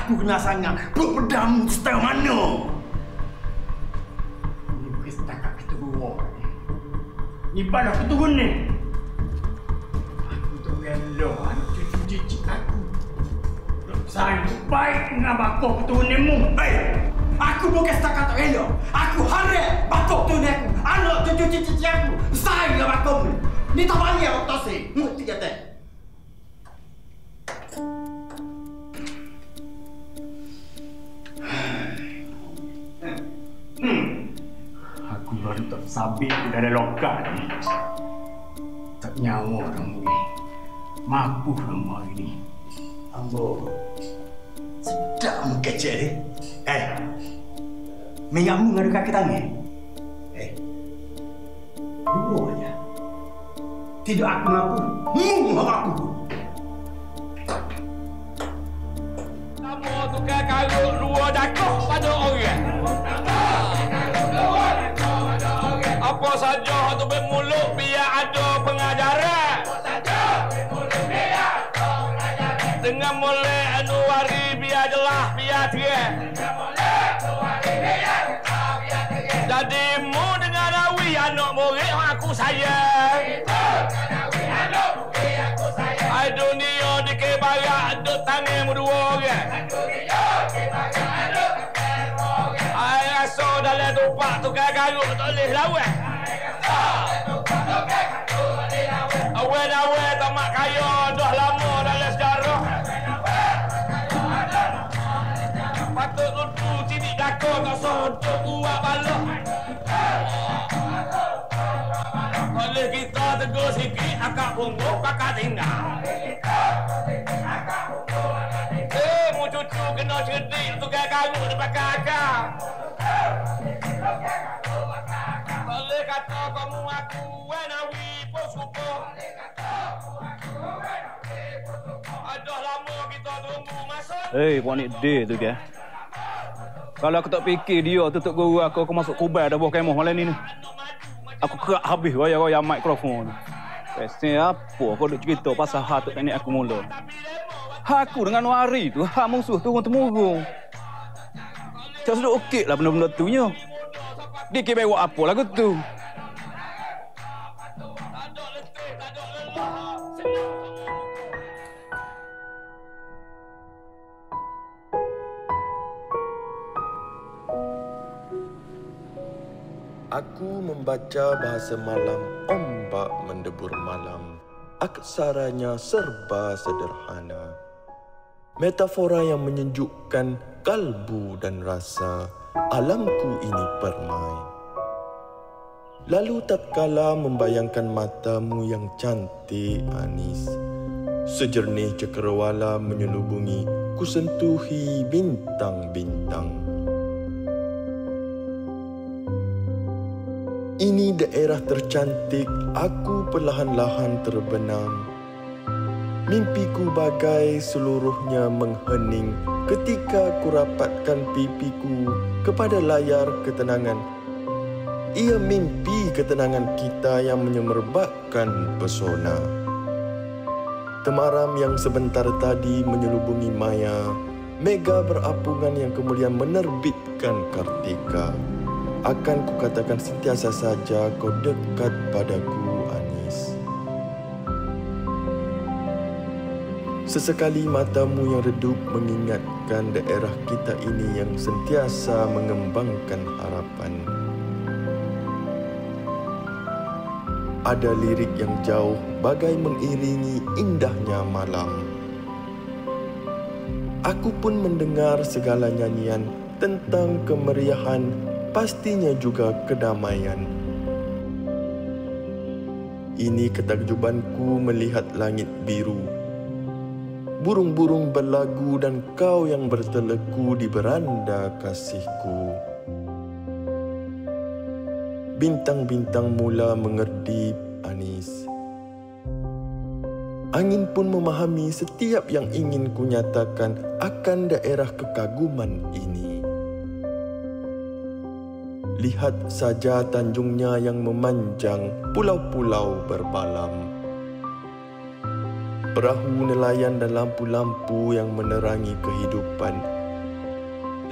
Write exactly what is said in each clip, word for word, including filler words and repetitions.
aku kena sangat perut pedam setengah mana. Ini bukan setakat kita berwak. Ini pada aku turun ni. Aku tak rela anak cucu cicit aku. Saya baik dengan bakok keturunanmu. Hei! Aku bukan setakat tak rela. Aku harap bakok keturunan aku. Anak cucu cicit aku. Saya dengan bakokmu. Ni tak bayar waktu saya. Mesti kata. Hmm. Aku baru tak sabit dari lokal ni. Tak nyawa kamu ni. Mampu kamu hari ni. Ambo. Sedap mu kecil ni. Eh. Mengamu ngadu kaki tangan. Eh. Dua aja. Tidak aku ngaku. Mu aku. Kamu tukar karut dua dakoh pada orang. Apa saja untuk bermulut biar ada pengajaran. Dengan mulai Anuari biar jelas biar terang. Jadi mu dengan Awi anak murid aku sayang. Ai dunia di kebarak duk tangan mu dua orang. Ai rasa dalam tupak tukar garuk tak boleh lawan. Awen-awen tamak kaya dah lama dalam sejarah. Patut lutu cidik dakor tak sodok buat balok. Oleh kita tegur sikit akak punggung pakak tinggal. Eh, mu cucu kena cerdik tukar karut depan kakak. Boleh kata kamu aku Wenawi pun suka. Adah lama kita tunggu masa. Hei, puan ni dia tu ke? Kalau aku tak fikir dia tutup guru aku, aku masuk kubur dah buah kemah malam ni ni. Aku kerak habis raya-raya mikrofon. Pesen apa kau duk cerita pasal hak tok nenek aku mula. Aku dengan Wari tu, hak musuh turun-temurun. Tak sudah okey lah benda-benda tu nya. Dia kira buat apa lagu tu? Aku membaca bahasa malam, ombak mendebur malam. Aksaranya serba sederhana. Metafora yang menyejukkan kalbu dan rasa. Alamku ini permai. Lalu tatkala membayangkan matamu yang cantik, Anis. Sejernih cakrawala menyelubungi, kusentuhi bintang-bintang. Ini daerah tercantik, aku perlahan-lahan terbenam. Mimpiku bagai seluruhnya menghening ketika ku rapatkan pipiku kepada layar ketenangan. Ia mimpi ketenangan kita yang menyemerbakkan pesona. Temaram yang sebentar tadi menyelubungi maya, mega berapungan yang kemudian menerbitkan Kartika. Akan kukatakan sentiasa saja kau dekat padaku, Anis. Sesekali matamu yang redup mengingatkan daerah kita ini yang sentiasa mengembangkan harapan. Ada lirik yang jauh bagai mengiringi indahnya malam. Aku pun mendengar segala nyanyian tentang kemeriahan, pastinya juga kedamaian. Ini ketakjubanku melihat langit biru. Burung-burung berlagu dan kau yang berteleku di beranda kasihku. Bintang-bintang mula mengerdip, Anis. Angin pun memahami setiap yang ingin kunyatakan akan daerah kekaguman ini. Lihat saja tanjungnya yang memanjang, pulau-pulau berbalam. Perahu nelayan dan lampu-lampu yang menerangi kehidupan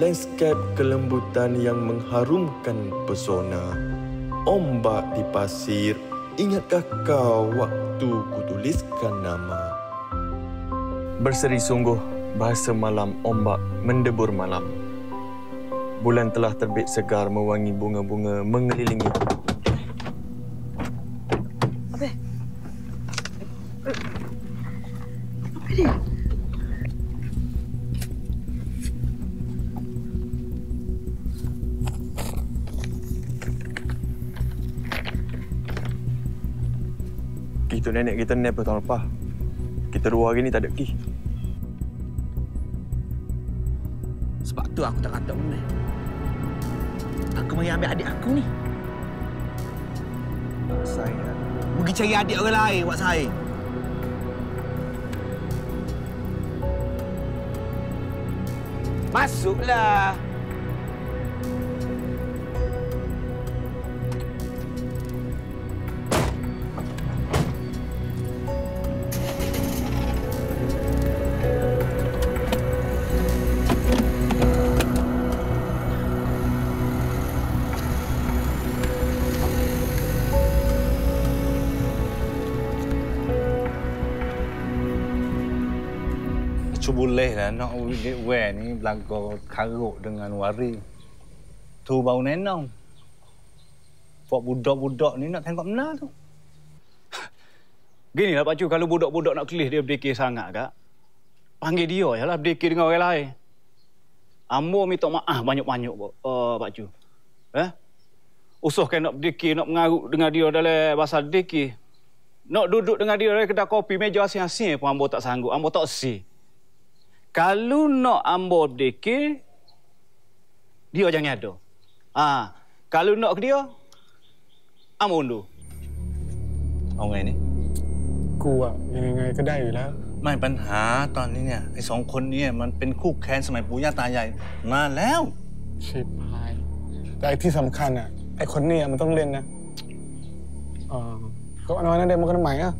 landscape kelembutan yang mengharumkan pesona. Ombak di pasir, ingatkah kau waktu kutuliskan nama? Berseri sungguh bahasa malam ombak mendebur malam. Bulan telah terbit segar mewangi bunga-bunga mengelilingi. Apa? Apa ni? Kita nenek kita ni apa tahun lepas. Kita dua hari ni tak ada ki. Sebab tu aku tak kata benda. Aku mari ambil adik aku ni. Saya pergi cari adik orang lain buat saya. Masuklah. Boleh lah nak wear ni belaga karuk dengan wari. Tu baru nenong. Buat budak-budak ni nak tengok benar tu. Gini lah Pak Cu, kalau budak-budak nak kelih dia berdekir sangat kak, panggil dia je lah berdekir dengan orang lain. Ambo minta maaf banyak-banyak uh, Pak Cu. Eh? Usuhkan nak berdekir, nak mengaruk dengan dia dalam bahasa berdekir. Nak duduk dengan dia dalam kedai kopi, meja asing-asing pun ambo tak sanggup. Ambo tak si. Kalau nak ambo berdekir, dia jangan ada. Ah, kalau nak ke dia, ambo undur. Orang ni? กูอ่ะยังไงก็ได้อยู่แล้วไม่ปัญหาตอนนี้เนี่ยไอ้สองคนนี้มันเป็นคู่แค้นสมัยปู่ย่าตายายมาแล้วชิบหาย แต่ไอ้ที่สำคัญอ่ะไอ้คนนี้มันต้องเล่นนะอ๋อก็เอาน้อยนั่นเด็กมากันใหม่อ่ะ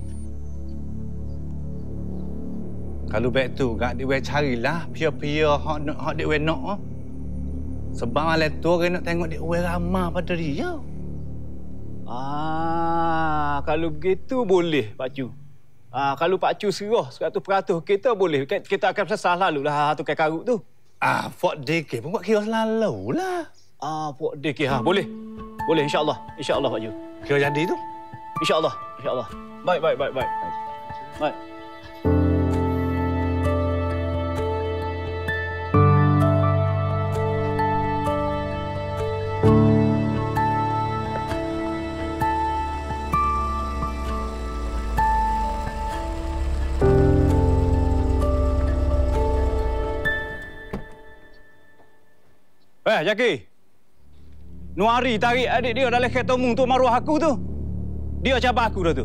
Kalau baik tu, gak dia carilah pia-pia hak hak dia nak. Sebab malam tu orang nak tengok dia ramah pada dia. Ah, kalau begitu boleh Pak Cu. Ah, kalau Pak Cu serah seratus peratus kita boleh. Kita akan selesai lalu lah tu kai karut tu. Ah, Fort D K pun buat kira selalu lah. Ah, Fort D K ha, boleh. Boleh insya-Allah. Insya-Allah Pak Cu. Kira jadi tu. Insya-Allah. Insya-Allah. Baik, baik, baik, baik. Baik. Eh, Jaki. Nuari tarik adik dia dalam kereta mung tu maruah aku tu. Dia cabar aku dah tu.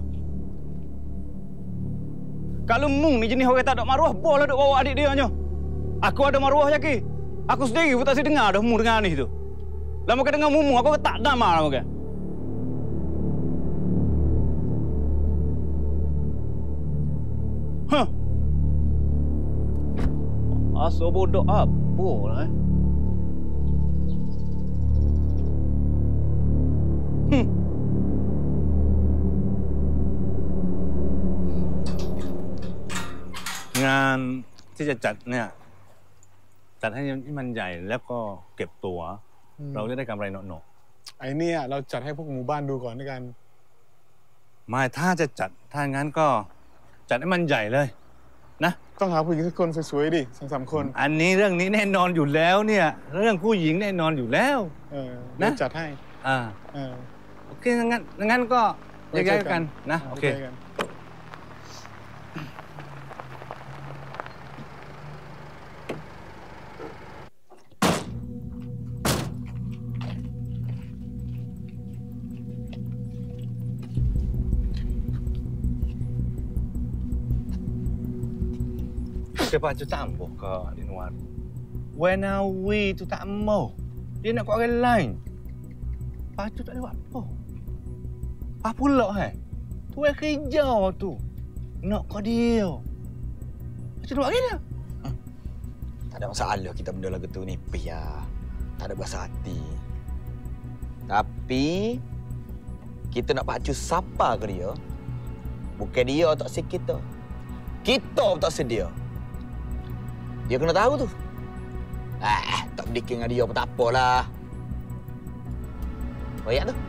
Kalau mung ni jenis orang tak ada maruah, boleh duk bawa adik dia nya. Aku ada maruah, Jaki. Aku sendiri pun tak si dengar dah mung dengan ni tu. Lama ke dengar mung, aku tak damar lama ke. Huh. Asal bodoh apa lah eh. Hmm. Ngàn ที่จะจัดเนี่ยจัดให้มันใหญ่แล้วก็เก็บตัวเราจะได้กำไรหนอๆไอ้เนี่ยเราจัดให้พวกหมู่บ้านดูก่อนด้วยกันไม่ถ้าจะจัดถ้างั้นก็จัดให้มันใหญ่เลยนะต้องหาผู้หญิงสักคนสวยๆดิสองสามคนอันนี้เรื่องนี้แน่นอนอยู่แล้วเนี่ยเรื่องผู้หญิงแน่นอนอยู่แล้วเออนะจัดให้อ่าเออโอเคงั้นงั้นก็แยกย้ายกันนะโอเค Sebab tu tak ampuh ke di luar. When are we tu tak ampuh. Dia nak kuat orang lain. Lepas tu tak ada apa. Apa pula eh? Tu yang kerja tu. Nak kau dia. Macam tu buat dia. Tak ada masalah kita benda lagu tu nipis ya. Tak ada berasa hati. Tapi kita nak pacu siapa ke dia? Bukan dia tak si kita. Kita tak sedia. Dia kena tahu tu. Ah, tak berdikir dengan dia pun tak apalah. Baik tu.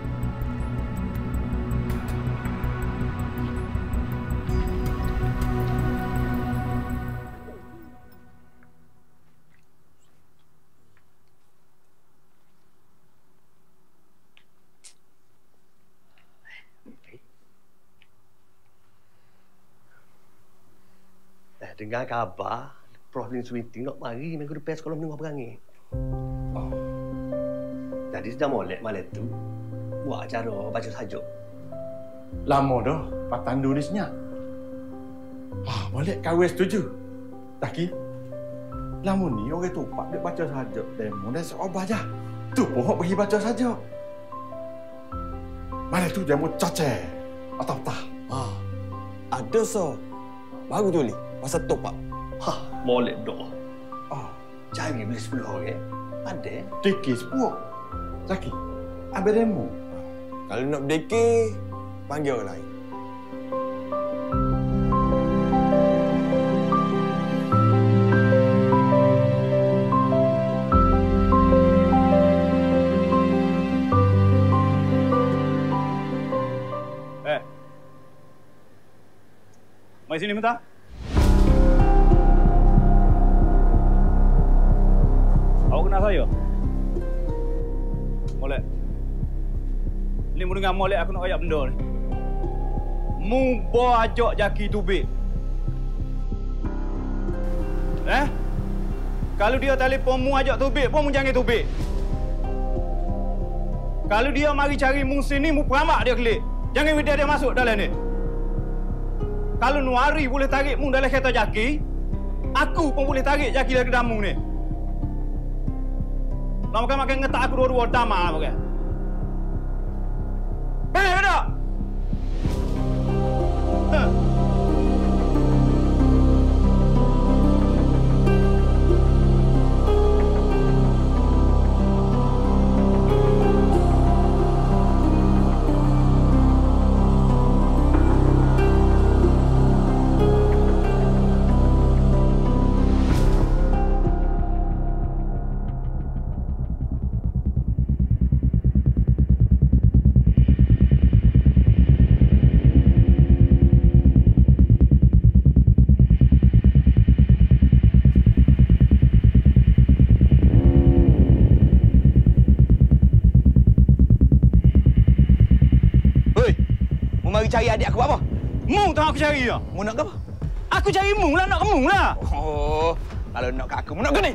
Dengar khabar, Prof Lin Sweeting nak mari minggu depan sekolah menengah perangai. Oh. Jadi sudah molek malam tu buat acara baca sajuk. Lama dah patandu ni senyap. Ah, molek kawin setuju. Taki. Lama ni orang tupak dia baca sajuk demo dan seobah je. Tu pun pergi baca sajuk. Malam tu demo caceh atau tak? Ah, ada so. Baru tu ni. Pasal topak. Hah, molek doh. Oh, cari beli sepuluh orang. Ada. dikir sepuluh. Zaki, ambil demo. Kalau nak berdekir, panggil orang lain. Eh. Mari sini minta. Awak kenal saya? Molek. Ni mu dengar molek aku nak royak benda ni. Mu bawa ajak Jaki tubik. Eh? Kalau dia telefon mu ajak tubik, pun mu jangan tubik. Kalau dia mari cari mu sini, mu peramak dia kelik. Jangan video dia masuk dalam ni. Kalau Nuari boleh tarik mu dalam kereta Jaki, aku pun boleh tarik Jaki dari kedai mu ni. Nak makan-makan ngetak aku dua-dua damai lah makan. Baik ke tak? Huh. Cari adik aku apa? Mu tak aku cari ya? Mu nak ke apa? Aku cari mu lah, nak ke mu lah. Oh, kalau nak ke aku, mu nak ke ni?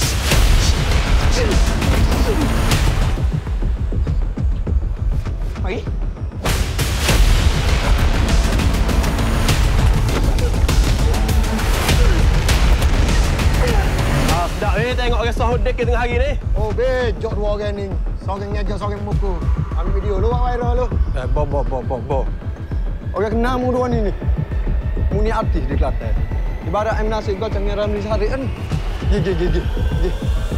Mari. Ah, sedap eh tengok orang sahudek ke tengah hari ni. Oh, bejok dua orang ni. Seorang nyaja, seorang mukul. Ambil video lu, buat viral lu. Eh, bo, bo, bo, bo, bo. Orang kenal mu dua ni ni. Mu ni artis di Kelantan. Ibarat M. Nasib kau canggih Ramli Syarif kan? Gigi, gigi, gigi.